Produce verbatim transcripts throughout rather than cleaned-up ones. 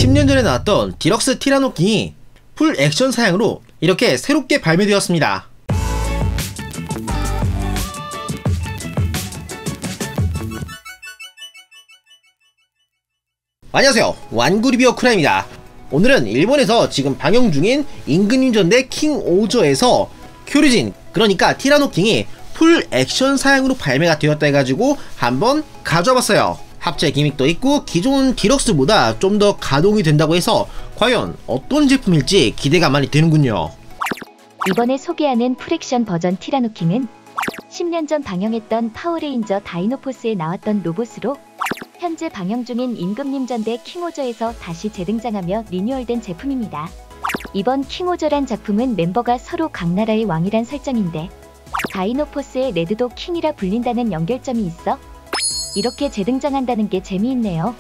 십 년 전에 나왔던 디럭스 티라노킹이 풀 액션 사양으로 이렇게 새롭게 발매되었습니다. 안녕하세요, 완구리뷰어 쿠라입니다. 오늘은 일본에서 지금 방영 중인 임금님전 대 킹오저에서 쿄류진, 그러니까 티라노킹이 풀 액션 사양으로 발매가 되었다 해가지고 한번 가져와봤어요. 합체 기믹도 있고 기존 디럭스보다 좀 더 가동이 된다고 해서 과연 어떤 제품일지 기대가 많이 되는군요. 이번에 소개하는 풀액션 버전 티라노킹은 십 년 전 방영했던 파워레인저 다이노포스에 나왔던 로봇으로 현재 방영 중인 임금님전 대 킹오저에서 다시 재등장하며 리뉴얼된 제품입니다. 이번 킹오저란 작품은 멤버가 서로 각 나라의 왕이란 설정인데 다이노포스의 레드도 킹이라 불린다는 연결점이 있어 이렇게 재등장한다는 게 재미있네요.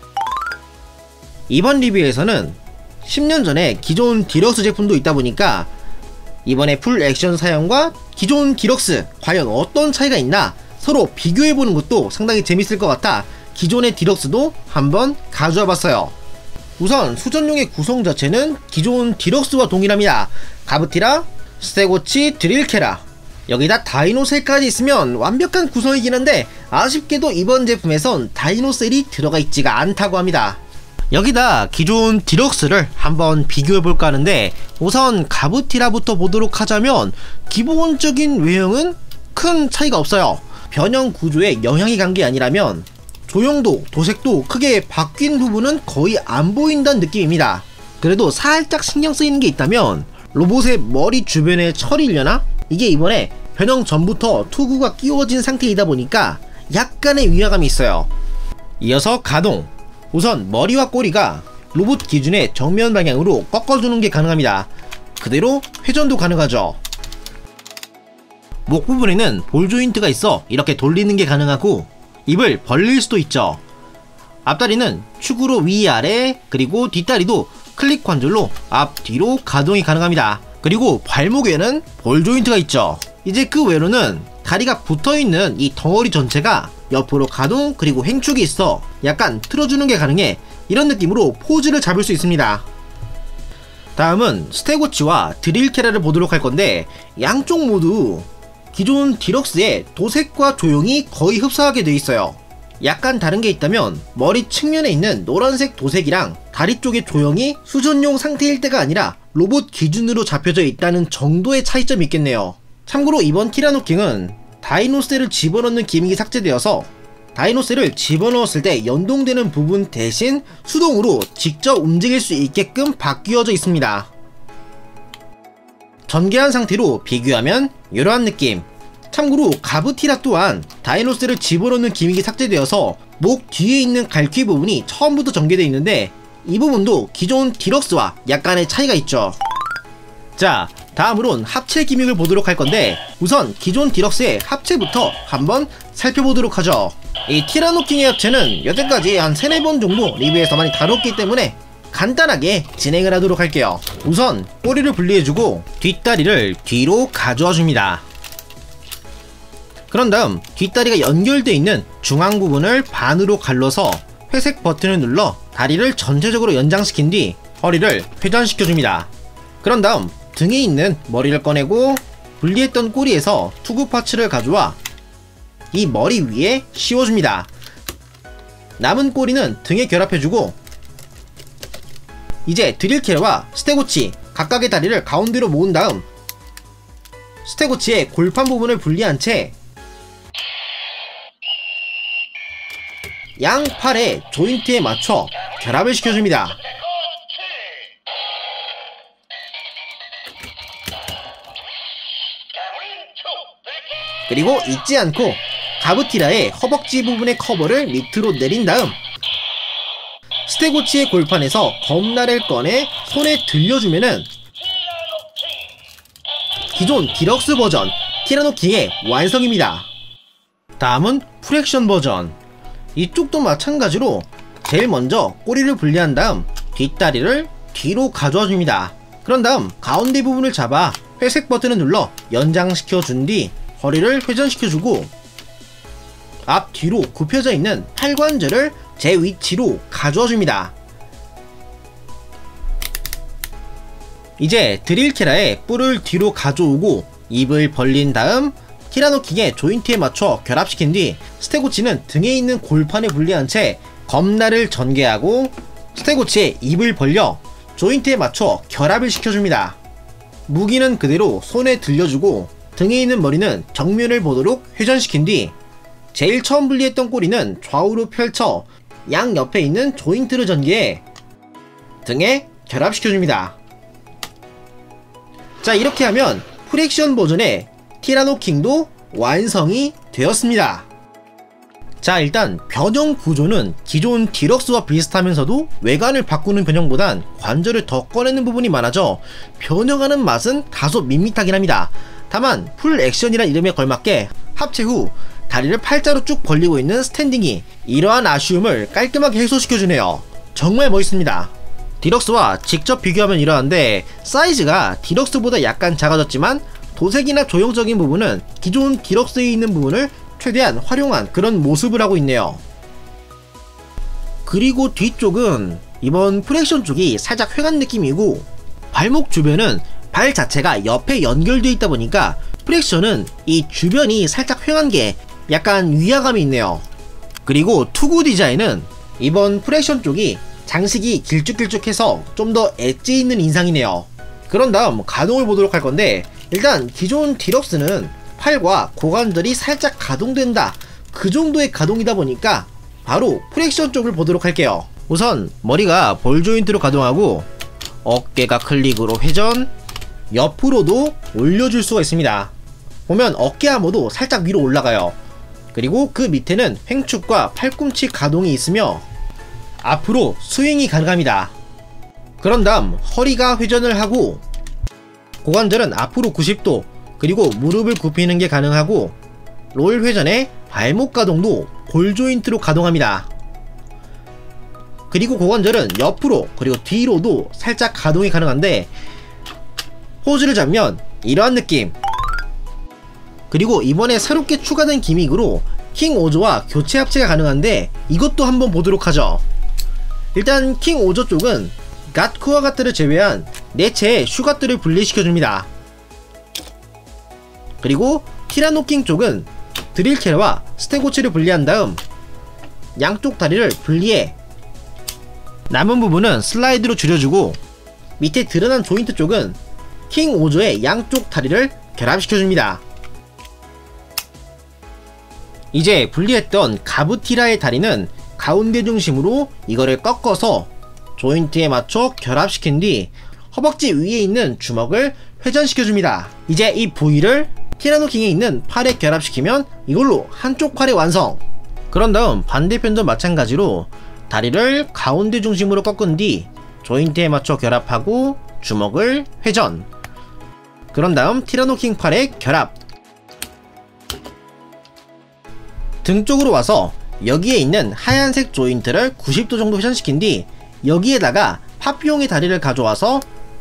이번 리뷰에서는 십 년 전에 기존 디럭스 제품도 있다 보니까 이번에 풀 액션 사양과 기존 디럭스 과연 어떤 차이가 있나 서로 비교해보는 것도 상당히 재밌을 것 같아 기존의 디럭스도 한번 가져와 봤어요. 우선 수전용의 구성 자체는 기존 디럭스와 동일합니다. 가부티라, 스테고치, 드릴케라, 여기다 다이노셀까지 있으면 완벽한 구성이긴 한데 아쉽게도 이번 제품에선 다이노셀이 들어가 있지가 않다고 합니다. 여기다 기존 디럭스를 한번 비교해볼까 하는데 우선 가부티라부터 보도록 하자면 기본적인 외형은 큰 차이가 없어요. 변형 구조에 영향이 간 게 아니라면 조형도, 도색도 크게 바뀐 부분은 거의 안 보인다는 느낌입니다. 그래도 살짝 신경 쓰이는 게 있다면 로봇의 머리 주변에 철이려나? 이게 이번에 변형 전부터 투구가 끼워진 상태이다 보니까 약간의 위화감이 있어요. 이어서 가동. 우선 머리와 꼬리가 로봇 기준의 정면 방향으로 꺾어주는 게 가능합니다. 그대로 회전도 가능하죠. 목 부분에는 볼 조인트가 있어 이렇게 돌리는 게 가능하고 입을 벌릴 수도 있죠. 앞다리는 축으로 위아래, 그리고 뒷다리도 클릭 관절로 앞뒤로 가동이 가능합니다. 그리고 발목에는 볼 조인트가 있죠. 이제 그 외로는 다리가 붙어있는 이 덩어리 전체가 옆으로 가동 그리고 횡축이 있어 약간 틀어주는 게 가능해 이런 느낌으로 포즈를 잡을 수 있습니다. 다음은 스테고치와 드릴케라를 보도록 할 건데 양쪽 모두 기존 디럭스의 도색과 조형이 거의 흡사하게 되어 있어요. 약간 다른 게 있다면 머리 측면에 있는 노란색 도색이랑 다리 쪽의 조형이 수전용 상태일 때가 아니라 로봇 기준으로 잡혀져 있다는 정도의 차이점이 있겠네요. 참고로 이번 티라노킹은 다이노셀을 집어넣는 기믹이 삭제되어서 다이노셀을 집어넣었을 때 연동되는 부분 대신 수동으로 직접 움직일 수 있게끔 바뀌어져 있습니다. 전개한 상태로 비교하면 이러한 느낌. 참고로 가부티라 또한 다이노셀을 집어넣는 기믹이 삭제되어서 목 뒤에 있는 갈퀴 부분이 처음부터 전개되어 있는데 이 부분도 기존 디럭스와 약간의 차이가 있죠. 자, 다음으론 합체 기믹을 보도록 할 건데 우선 기존 디럭스의 합체부터 한번 살펴보도록 하죠. 이 티라노킹의 합체는 여태까지 한 세네 번 정도 리뷰에서 많이 다뤘기 때문에 간단하게 진행을 하도록 할게요. 우선 꼬리를 분리해주고 뒷다리를 뒤로 가져와 줍니다. 그런 다음 뒷다리가 연결되어 있는 중앙 부분을 반으로 갈라서 회색 버튼을 눌러 다리를 전체적으로 연장시킨 뒤 허리를 회전시켜줍니다. 그런 다음 등에 있는 머리를 꺼내고 분리했던 꼬리에서 투구 파츠를 가져와 이 머리 위에 씌워줍니다. 남은 꼬리는 등에 결합해주고 이제 드릴케라와 스테고치 각각의 다리를 가운데로 모은 다음 스테고치의 골판 부분을 분리한 채 양 팔의 조인트에 맞춰 결합을 시켜줍니다. 그리고 잊지 않고 가부티라의 허벅지 부분의 커버를 밑으로 내린 다음 스테고치의 골판에서 검날을 꺼내 손에 들려주면은 기존 디럭스 버전 티라노킹의 완성입니다. 다음은 풀액션 버전. 이쪽도 마찬가지로 제일 먼저 꼬리를 분리한 다음 뒷다리를 뒤로 가져와 줍니다. 그런 다음 가운데 부분을 잡아 회색 버튼을 눌러 연장시켜 준 뒤 허리를 회전시켜주고 앞뒤로 굽혀져 있는 팔관절을 제 위치로 가져와 줍니다. 이제 드릴케라의 뿔을 뒤로 가져오고 입을 벌린 다음 티라노킹의 조인트에 맞춰 결합시킨 뒤 스테고치는 등에 있는 골판에 분리한 채 검날을 전개하고 스테고치의 입을 벌려 조인트에 맞춰 결합을 시켜줍니다. 무기는 그대로 손에 들려주고 등에 있는 머리는 정면을 보도록 회전시킨 뒤 제일 처음 분리했던 꼬리는 좌우로 펼쳐 양 옆에 있는 조인트를 전개해 등에 결합시켜줍니다. 자, 이렇게 하면 풀액션 버전의 티라노킹도 완성이 되었습니다. 자, 일단 변형 구조는 기존 디럭스와 비슷하면서도 외관을 바꾸는 변형보단 관절을 더 꺼내는 부분이 많아져 변형하는 맛은 다소 밋밋하긴 합니다. 다만 풀 액션이란 이름에 걸맞게 합체 후 다리를 팔자로 쭉 벌리고 있는 스탠딩이 이러한 아쉬움을 깔끔하게 해소시켜주네요. 정말 멋있습니다. 디럭스와 직접 비교하면 이러한데 사이즈가 디럭스보다 약간 작아졌지만 도색이나 조형적인 부분은 기존 디럭스에 있는 부분을 최대한 활용한 그런 모습을 하고 있네요. 그리고 뒤쪽은 이번 풀액션 쪽이 살짝 휑한 느낌이고 발목 주변은 발 자체가 옆에 연결되어 있다 보니까 풀액션은 이 주변이 살짝 휑한 게 약간 위화감이 있네요. 그리고 투구 디자인은 이번 풀액션 쪽이 장식이 길쭉길쭉해서 좀 더 엣지 있는 인상이네요. 그런 다음 가동을 보도록 할 건데 일단 기존 디럭스는 팔과 고관절이 살짝 가동된다, 그 정도의 가동이다 보니까 바로 풀액션 쪽을 보도록 할게요. 우선 머리가 볼 조인트로 가동하고 어깨가 클릭으로 회전, 옆으로도 올려줄 수가 있습니다. 보면 어깨 하모도 살짝 위로 올라가요. 그리고 그 밑에는 횡축과 팔꿈치 가동이 있으며 앞으로 스윙이 가능합니다. 그런 다음 허리가 회전을 하고 고관절은 앞으로 구십 도, 그리고 무릎을 굽히는 게 가능하고 롤 회전에 발목 가동도 볼 조인트로 가동합니다. 그리고 고관절은 옆으로 그리고 뒤로도 살짝 가동이 가능한데 포즈를 잡으면 이러한 느낌. 그리고 이번에 새롭게 추가된 기믹으로 킹 오조와 교체 합체가 가능한데 이것도 한번 보도록 하죠. 일단 킹 오조 쪽은 갓쿠와 가트를 제외한 네 채의 슈가트를 분리시켜줍니다. 그리고 티라노킹 쪽은 드릴케라와 스테고치를 분리한 다음 양쪽 다리를 분리해 남은 부분은 슬라이드로 줄여주고 밑에 드러난 조인트 쪽은 킹 오조의 양쪽 다리를 결합시켜줍니다. 이제 분리했던 가부티라의 다리는 가운데 중심으로 이거를 꺾어서 조인트에 맞춰 결합시킨 뒤 허벅지 위에 있는 주먹을 회전시켜줍니다. 이제 이 부위를 티라노킹에 있는 팔에 결합시키면 이걸로 한쪽 팔의 완성! 그런 다음 반대편도 마찬가지로 다리를 가운데 중심으로 꺾은 뒤 조인트에 맞춰 결합하고 주먹을 회전. 그런 다음 티라노킹 팔의 결합. 등 쪽으로 와서 여기에 있는 하얀색 조인트를 구십 도 정도 회전시킨 뒤 여기에다가 파피용의 다리를 가져와서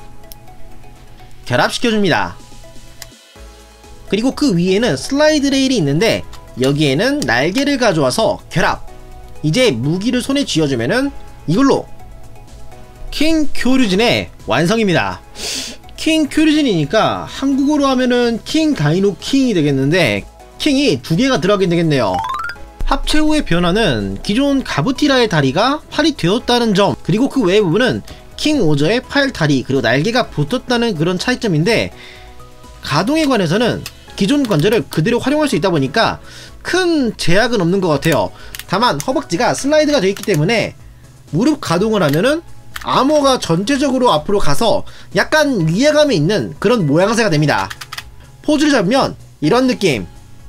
결합시켜줍니다. 그리고 그 위에는 슬라이드 레일이 있는데 여기에는 날개를 가져와서 결합. 이제 무기를 손에 쥐어주면은 이걸로 킹 쿄류진의 완성입니다. 킹 쿄류진이니까 한국어로 하면은 킹 다이노 킹이 되겠는데 킹이 두 개가 들어가게 되겠네요. 합체 후의 변화는 기존 가부티라의 다리가 팔이 되었다는 점, 그리고 그 외의 부분은 킹 오저의 팔, 다리, 그리고 날개가 붙었다는 그런 차이점인데 가동에 관해서는 기존 관절을 그대로 활용할 수 있다 보니까 큰 제약은 없는 것 같아요. 다만 허벅지가 슬라이드가 되어 있기 때문에 무릎 가동을 하면은 아머가 전체적으로 앞으로 가서 약간 위화감이 있는 그런 모양새가 됩니다. 포즈를 잡으면 이런 느낌.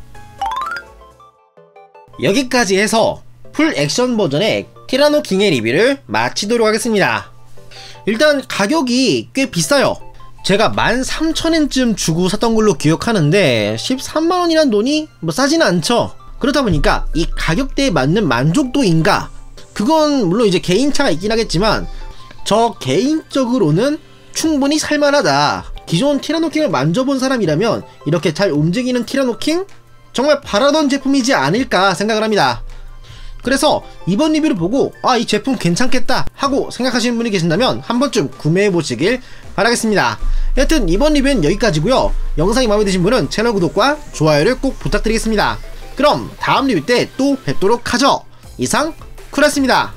여기까지 해서 풀 액션 버전의 티라노킹의 리뷰를 마치도록 하겠습니다. 일단 가격이 꽤 비싸요. 제가 만 삼천 엔쯤 주고 샀던 걸로 기억하는데 십삼만 원이란 돈이 뭐 싸지는 않죠. 그렇다 보니까 이 가격대에 맞는 만족도인가? 그건 물론 이제 개인차가 있긴 하겠지만 저 개인적으로는 충분히 살만하다. 기존 티라노킹을 만져본 사람이라면 이렇게 잘 움직이는 티라노킹? 정말 바라던 제품이지 않을까 생각을 합니다. 그래서 이번 리뷰를 보고 아, 이 제품 괜찮겠다 하고 생각하시는 분이 계신다면 한 번쯤 구매해 보시길 바라겠습니다. 여튼 이번 리뷰는 여기까지고요. 영상이 마음에 드신 분은 채널 구독과 좋아요를 꼭 부탁드리겠습니다. 그럼 다음 리뷰 때 또 뵙도록 하죠. 이상 쿨했습니다.